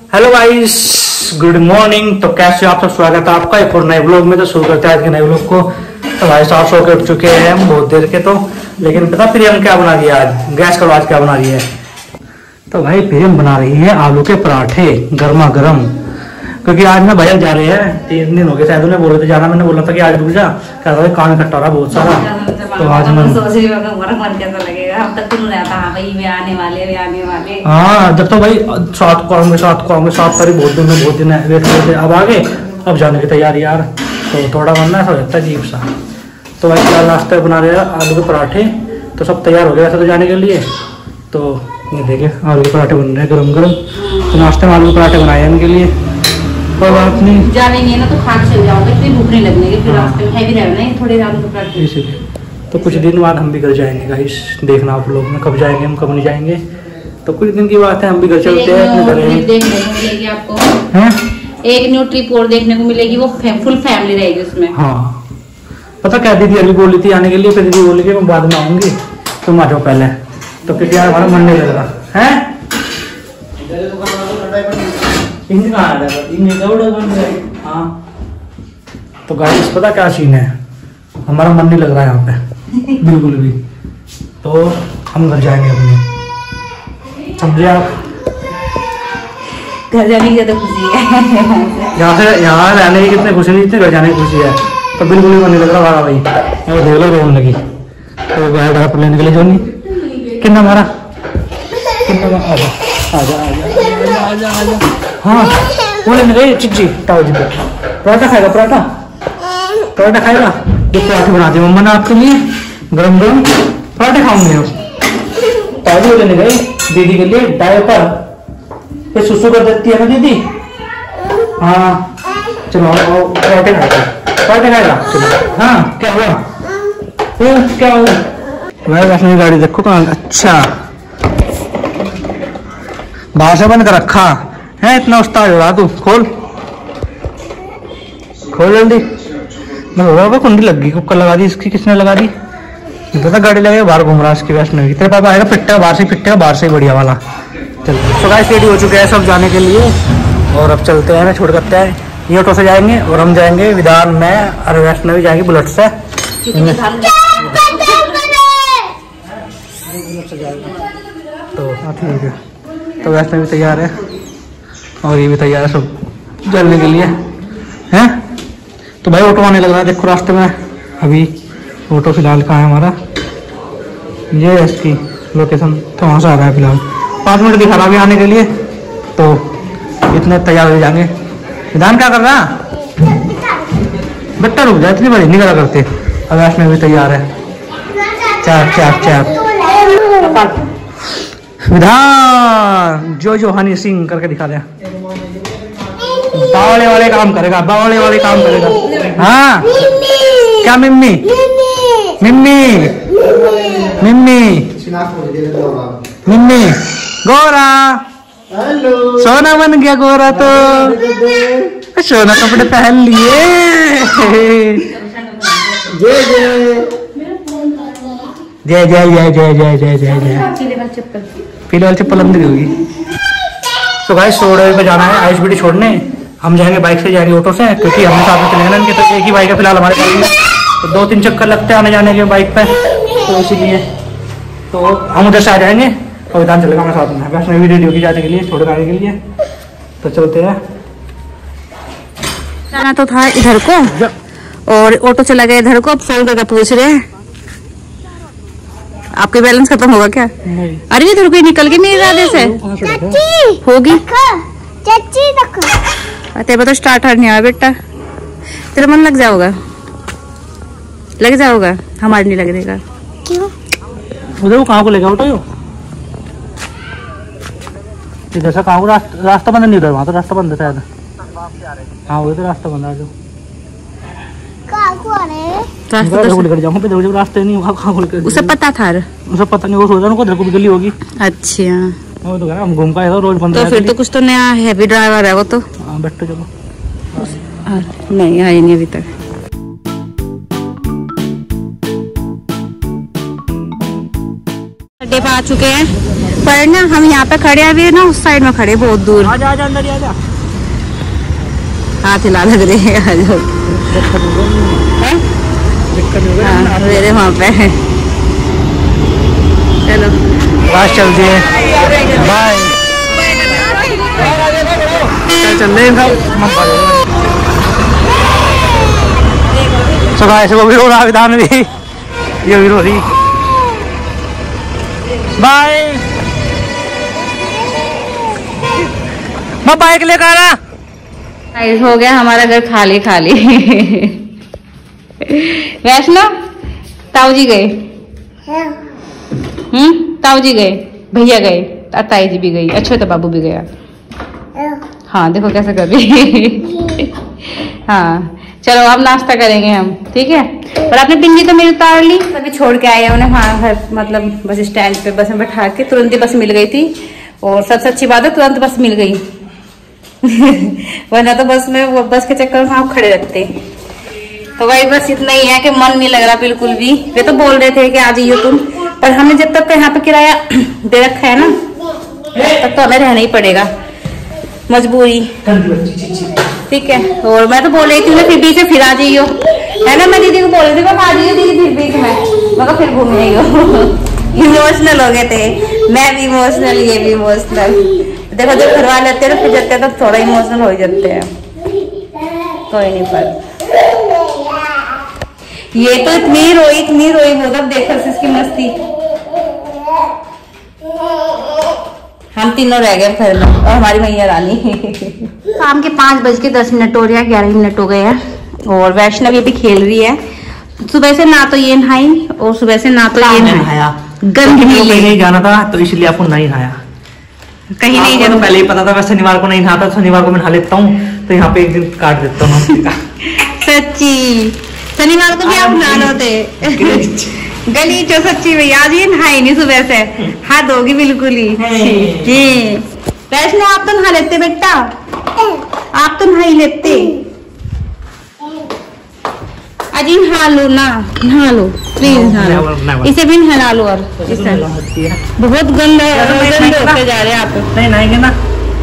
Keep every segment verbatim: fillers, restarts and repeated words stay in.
Hello guys, good morning. तो कैसे आप सब, स्वागत है आपका एक और नए ब्लॉग में। तो शुरू करते हैं आज के नए ब्लॉग को। तो भाई साहब सो के उठ चुके हैं हम बहुत देर के। तो लेकिन पता प्रियम क्या बना रही है आज, गैस करो आज क्या बना रही है। तो भाई प्रियम बना रही है आलू के पराठे गर्मा गर्म, क्योंकि आज ना भैया जा रहे हैं, तीन दिन हो गए शायद उन्हें बोले थे जाना। मैंने बोला था कि आज रुक जा, क्या था काम इकट्ठा रहा बहुत सारा। तो आज मैं सोच रही हूँ हमारा मन कैसा लगेगा। हम तक तो रहता हाँ भाई वे आने वाले वे आने वाले। हाँ जब तो भाई सात को आऊंगे सात को आऊंगे सात तारीख बहुत दिन में बहुत दिन वेट करते, अब आ गए, अब जाने की तैयारी यार। तो थोड़ा मन ना ऐसा हो जाता है अजीब सा। तो भाई फिलहाल नाश्ते बना रहे हैं आलू के पराठे। तो सब तैयार हो गया वैसे तो जाने के लिए। तो ये देखे आलू के पराठे बन रहे हैं गरम गरम। तो नाश्ते में आलू के पराठे बनाए हैं इनके लिए। कोई बात नहीं, जानेंगे ना तो खा के चल जाओगे, फिर भूख नहीं लगने की, फिर रास्ते में हैवी रहना थोड़े आलू के पराठे। इसीलिए तो कुछ दिन बाद हम भी घर जाएंगे गाइस, देखना आप लोग में कब जाएंगे हम कब नहीं जाएंगे। तो कुछ दिन की बात है, हम भी घर चलते हैं अपने घर। देखने को मिलेगी आपको हैं एक न्यू ट्रिप और देखने को मिलेगी, वो फुल फैमिली रहेगी उसमें। हाँ पता क्या, दीदी अभी बोली थी आने के लिए, फिर दीदी बोली कि मैं बाद में आऊंगी, तुम आ जाओ पहले। तो क्योंकि यार हमारा मन नहीं लग रहा है। हाँ तो गाइस पता क्या सीन है, हमारा मन नहीं लग रहा है यहाँ पे बिल्कुल भी। तो हम घर जाएंगे अपने, समझे आप। घर जाने की ज्यादा खुशी है यहाँ से यहाँ रहने की कितनी खुशी नहीं, जितनी घर जाने की खुशी है। तो बिल्कुल भी मन नहीं लग रहा हमारा भाई, वो देख लो रोने लगी। तो गाय घर पर लेने के लिए जो नहीं कितना हमारा कितना आजा आजा आजा आजा आजा। हाँ वो लेने गई चिज्जी टाओ जी पे पराठा खाएगा, पराठा पराठा खाएगा। जो पराठे बनाती है मम्मा ने आपके लिए गरम गरम पराठे खाऊंगे हम। ताजी लेने गई दीदी के लिए डायपर, फिर सुसु कर देती है ना दीदी। हाँ चलो पराठे खाएगा, पराठे खाएगा चलो। हाँ क्या हुआ, ओ, क्या हुआ भाई। वैसे गाड़ी देखो कहाँ, अच्छा बाहर से बंद कर रखा है, इतना उस्ताद हो रहा तू। खोल खोल जल्दी। मैं हो रहा कुंडी लग गई, कुकर लगा दी इसकी, किसने लगा दी नहीं पता। गाड़ी लगे बाहर घूम रहा इसकी वैष्णवी की। तेरे पापा आएगा फिट्टेगा बाहर से, फिट्टेगा बाहर से बढ़िया वाला। चल तो गाइस रेडी हो चुके हैं सब जाने के लिए, और अब चलते हैं। छोड़ करते हैं ये ऑटो से जाएंगे और हम जाएंगे विधान में, और वैष्णवी जाएंगे बुलेट से। तो ठीक है, तो वैष्णवी तैयार है और ये भी तैयार है सब चलने के लिए हैं। तो भाई ऑटो आने लग रहा है, देखो रास्ते में। अभी ऑटो फिलहाल कहाँ है हमारा, ये है इसकी लोकेशन। तो वहाँ से आ रहा है फिलहाल, पाँच मिनट दिखा रहा अभी आने के लिए। तो इतने तैयार हो जाएंगे। विधान क्या कर रहा बेटा, रुक जा इतनी बड़ी निकला करते। अब वैष्णवी भी तैयार है, चाप चाप चाप। विधान जो जो हनी सिंह करके दिखा दे, बावले वाले काम करेगा, बावले वाले काम करेगा। हाँ क्या मिम्मी मिम्मी मिम्मी मिम्मी गोरा सोना बन गया गोरा। तो सोना कपड़े पहन लिए। जय जय जय जय जय जय जय जय जय। फिलहाल चप्पल अंदर होगी। तो भाई सौ रुपये पे जाना है आयुष बेटी छोड़ने। हम जाएंगे बाइक से, जाएंगे ऑटो से, क्योंकि हमें साथ में चलेंगे ना इनके। तो एक ही बाइक है फिलहाल हमारे पास में, तो दो तीन चक्कर लगते हैं आने जाने के बाइक पे। तो इसीलिए तो हम उधर से आ जाएंगे और विधान चलेगा हमारे साथ में। वैसे भी रेडी होगी जाने के लिए, छोड़ आने के लिए। तो चलते हैं। जाना तो था इधर को और ऑटो चला गया इधर को। अब फोन करके पूछ रहे हैं आपके बैलेंस खत्म होगा क्या। नहीं। अरे इधर कोई निकल के नहीं इरादे से होगी। तेरे तो स्टार्टर नहीं आया बेटा, तेरा मन लग जाओगा, लग जाओगा, हमारे नहीं लग देगा। क्यों उधर वो कहाँ को लेगा ऑटो, इधर से कहाँ को रास्ता रास्ता बंद नहीं, उधर वहाँ तो रास्ता बंद है शायद। हाँ उधर रास्ता बंद है जो रास्ते नहीं, उसे पता था, उसे पता नहीं, वो सोच रहा उधर को भी गली होगी। अच्छा वो तो हम घूम का रोज बंद। तो फिर तो कुछ तो नया हैवी ड्राइवर है वो तो। हाँ बैठो चलो। नहीं आई नहीं अभी तक। पे आ चुके हैं, पर ना हम यहाँ पे खड़े हैं अभी ना, उस साइड में खड़े बहुत दूर। आजा आजा अंदर ही आजा। हाथ हिला लग रहे हैं। आ जाओ। हाँ, मेरे वहाँ पे है। चलो बस चलती है, बाय। चल रहे हैं सब। ऐसे वो भी रो रहा, विधान भी, ये भी रो रही। बाय। मैं बाइक लेकर आ रहा। हो गया हमारा घर खाली खाली। वैष्णो ताऊ जी गए, हम्म ताऊ जी गए, भैया गए, ताई जी भी गई, अच्छे तो बाबू भी गया। हाँ देखो कैसे कर रही। हाँ चलो अब नाश्ता करेंगे हम, ठीक है। और आपने पिंडी तो मेरी उतार ली, अभी छोड़ के आए हैं उन्हें वहाँ घर, मतलब बस स्टैंड पे बस में बैठा के, तुरंत ही बस मिल गई थी। और सबसे अच्छी बात है तुरंत बस मिल गई। वरना तो बस में वो बस के चक्कर में आप खड़े रहते। तो भाई बस इतना ही है कि मन नहीं लग रहा बिल्कुल भी। वे तो बोल रहे थे कि आ जाइयो तुम, पर हमने जब तक यहाँ पे किराया दे रखा है ना, तब तो हमें रहना ही पड़ेगा, मजबूरी, ठीक है। और मैं तो बोल रही थी ना फिर बीच में फिर आ जाइयो, है ना। मैं दीदी को बोल रही थी आ जाइयो दीदी फिर बीच में, मगर फिर घूम जाइयो। इमोशनल हो गए थे, मैं भी इमोशनल, ये भी इमोशनल। देखो जब घरवा लेते हैं ना फिर जाते हैं तो थोड़ा इमोशनल हो जाते हैं। कोई नहीं, पर ये तो इतनी रोई इतनी रोई वो, तब देखो इसकी मस्ती। हम तीनों रह गए घर में और हमारी मैया रानी। शाम के पाँच बज के दस मिनट हो रहे हैं, ग्यारह मिनट हो गए हैं। और वैष्णवी अभी खेल रही है। सुबह से ना तो ये नहाई और सुबह से ना तो ये नहाया, गंद नहीं जाना था तो इसलिए आपको नहीं नहाया। कहीं नहीं जाना, तो पहले ही पता था मैं शनिवार को नहीं नहाता, शनिवार को मैं नहा लेता हूँ, तो यहाँ पे एक दिन काट देता हूँ। सच्ची शनिवार को भी आप नहा लो थे। गलीचो सच्ची भैया, आज ये नहाई नहीं सुबह से, हाथ धोगी बिल्कुल ही। वैष्णो आप तो नहा लेते बेटा, आप तो नहा ही लेते। अजी नहा लो ना, नहा लो प्लीज, नहा लो, इसे भी नहा लो। और इसे बहुत गंदा होते जा रहे हैं आप। नहीं नहाएंगे ना,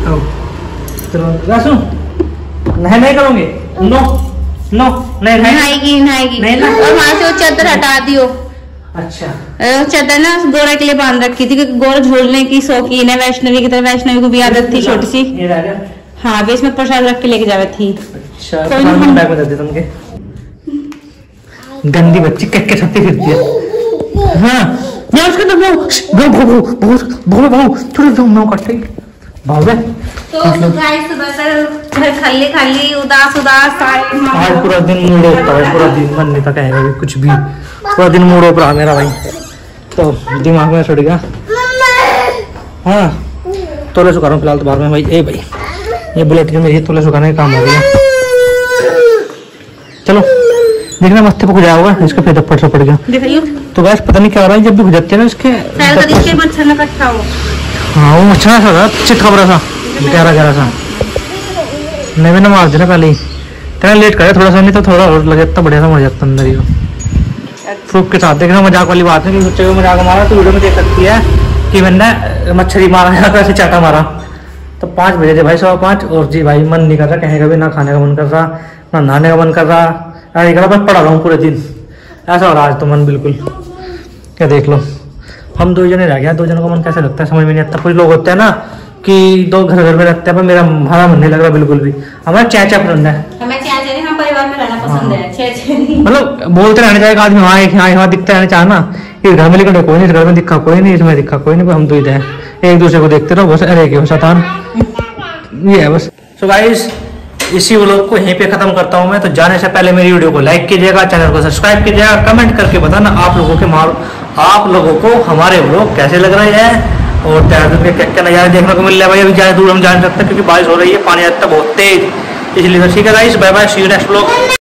चलो नहीं नहीं करोगे, नो नो नहीं नहाएगी नहाएगी नहीं ना। और वहां से वो चादर हटा दियो। अच्छा चादर ना गोरा के लिए बांध रखी थी, क्योंकि गोरा झोलने की शौकीन है वैष्णवी की तरह। वैष्णवी को भी आदत थी छोटी सी। हाँ वे इसमें प्रसाद रख के लेके जावे थी। अच्छा बैग में दे तुमके, गंदी बच्ची कट के छत्ती फिरती है। हाँ मैं उसके अंदर भाव भाव भाव भाव भाव थोड़ा जाऊँ मैं कट गई भाव बे। तो गाइस सुबह से घर खाली खाली उदास उदास आज पूरा दिन मूड होता है, पूरा दिन मन नहीं था कहेगा भी कुछ भी, पूरा दिन मूड ऊपर मेरा भाई, तो दिमाग में छुट गया। हाँ तोले सुखा रहा हूँ फिलहाल तो बाहर में भाई। ए भाई ये बुलेट के मेरी तोले सुखाने का काम हो गया। चलो देखना मस्ते पे खुजा होगा इसका, फिर थप्पड़ से पड़ गया। तो गैस पता नहीं क्या हो रहा है, जब भी खुजाते हैं ना इसके मच्छर न इकट्ठा हो। हाँ वो मच्छर सा था, चित खबरा सा गहरा गहरा सा, नहीं मैंने मार देना पहले ही। तेरा लेट करे थोड़ा सा, नहीं तो थोड़ा और लगे तो बढ़िया सा मर जाता अंदर ही। प्रूफ के साथ देखना, मजाक वाली बात है कि बच्चे को मजाक मारा तो वीडियो में देख सकती है कि मैंने मच्छरी मारा है, कैसे चाटा मारा। तो पाँच बजे थे भाई, सवा पाँच, और जी भाई मन नहीं कर रहा कहीं का भी, ना खाने का मन कर रहा ना नहाने का मन कर रहा, अरे कर बस पड़ा रहा हूँ पूरे दिन। ऐसा हो रहा आज तो मन बिल्कुल, क्या देख लो हम दो जने रह गए। दो जनों का मन कैसे लगता है समझ में नहीं आता। कुछ लोग होते हैं ना कि दो घर घर में रहते हैं, पर मेरा हमारा मन नहीं लग रहा बिल्कुल भी। हमारा चाय चाय पसंद है, हमें चाय चाय हम परिवार में रहना पसंद है, चाय चाय नहीं। मतलब बोलते रहने चाहिए आदमी, हाँ यहाँ यहाँ दिखता रहना चाहना, इस घर में लेकर कोई नहीं, इस घर में दिखा कोई नहीं, इसमें दिखा कोई नहीं, हम दो ही हैं, एक दूसरे को देखते रहो बस। अरे क्यों शैतान, ये है बस। सो गाइस इसी व्लॉग को यहीं पे खत्म करता हूं मैं। तो जाने से पहले मेरी वीडियो को लाइक कीजिएगा, चैनल को सब्सक्राइब कीजिएगा, कमेंट करके बताना आप लोगों के मार आप लोगों को हमारे व्लॉग कैसे लग रहे हैं, और देहरादून के क्या क्या नज़ारे देखने को मिल रहा है भाई। अभी ज़्यादा दूर हम जा नहीं सकते क्योंकि बारिश हो रही है, पानी आता बहुत तेज, इसलिए। तो ठीक है guys, bye bye, see you next vlog.